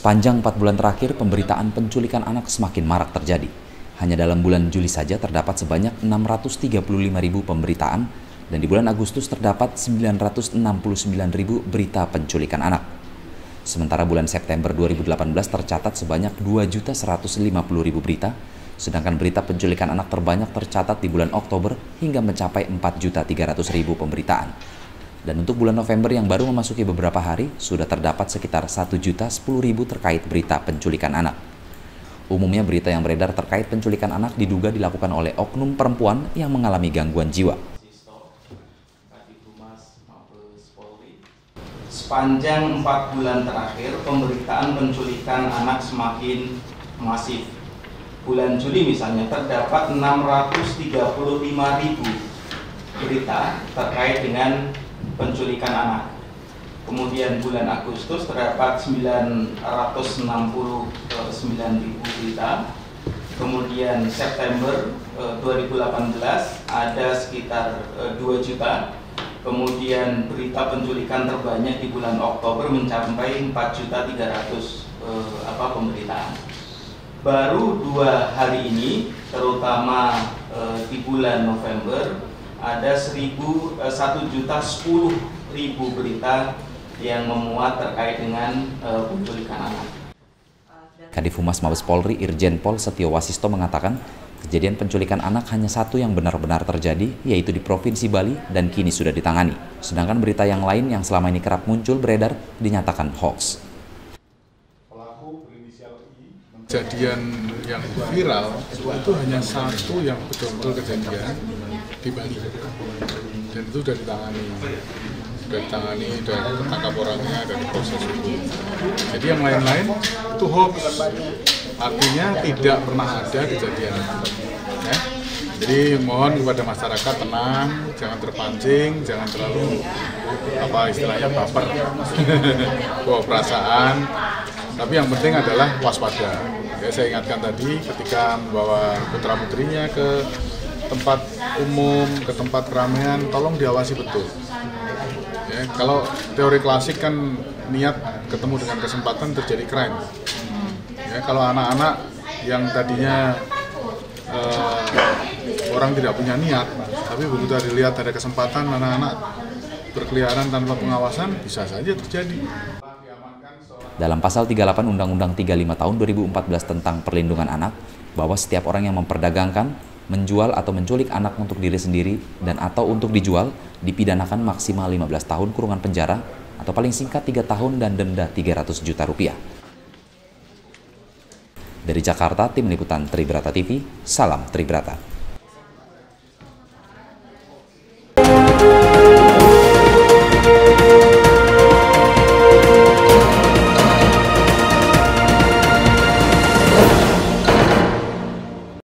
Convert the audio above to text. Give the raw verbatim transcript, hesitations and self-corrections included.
Sepanjang empat bulan terakhir, pemberitaan penculikan anak semakin marak terjadi. Hanya dalam bulan Juli saja terdapat sebanyak enam ratus tiga puluh lima ribu pemberitaan, dan di bulan Agustus terdapat sembilan ratus enam puluh sembilan ribu berita penculikan anak. Sementara bulan September dua ribu delapan belas tercatat sebanyak dua juta seratus lima puluh ribu berita, sedangkan berita penculikan anak terbanyak tercatat di bulan Oktober hingga mencapai empat juta tiga ratus ribu pemberitaan. Dan untuk bulan November yang baru memasuki beberapa hari, sudah terdapat sekitar satu juta sepuluh ribu terkait berita penculikan anak. Umumnya berita yang beredar terkait penculikan anak diduga dilakukan oleh oknum perempuan yang mengalami gangguan jiwa. Sepanjang empat bulan terakhir, pemberitaan penculikan anak semakin masif. Bulan Juli misalnya terdapat enam ratus tiga puluh lima ribu berita terkait dengan penculikan anak. Kemudian bulan Agustus terdapat sembilan ratus enam puluh sembilan ribu berita. Kemudian September dua ribu delapan belas ada sekitar dua juta. Kemudian berita penculikan terbanyak di bulan Oktober mencapai empat juta tiga ratus apa pemberitaan. Baru dua hari ini, terutama eh, di bulan November, ada satu juta sepuluh ribu berita yang memuat terkait dengan uh, penculikan anak. Kadif Humas Mabes Polri Irjen Pol Setio Wasisto mengatakan, kejadian penculikan anak hanya satu yang benar-benar terjadi, yaitu di Provinsi Bali, dan kini sudah ditangani. Sedangkan berita yang lain yang selama ini kerap muncul beredar dinyatakan hoax. Kejadian yang viral itu hanya satu yang betul-betul kejadian di Bali, dan itu sudah ditangani, sudah ditangani dan tertangkap orangnya dan proses hukum. Jadi yang lain-lain itu hoax, artinya tidak pernah ada kejadian itu. Ya? Jadi mohon kepada masyarakat tenang, jangan terpancing, jangan terlalu apa istilahnya baper, bawa perasaan. Tapi yang penting adalah waspada. Ya, saya ingatkan tadi ketika membawa putra-putrinya ke tempat umum, ke tempat keramaian, tolong diawasi betul. Ya, kalau teori klasik kan niat ketemu dengan kesempatan terjadi crime. Ya, kalau anak-anak yang tadinya eh, orang tidak punya niat, tapi begitu dilihat ada kesempatan anak-anak berkeliaran tanpa pengawasan, bisa saja terjadi. Dalam pasal tiga puluh delapan Undang-Undang tiga puluh lima tahun dua ribu empat belas tentang perlindungan anak, bahwa setiap orang yang memperdagangkan, menjual atau menculik anak untuk diri sendiri dan atau untuk dijual dipidanakan maksimal lima belas tahun kurungan penjara atau paling singkat tiga tahun dan denda tiga ratus juta rupiah. Dari Jakarta, Tim Liputan Tribrata T V, salam Tribrata.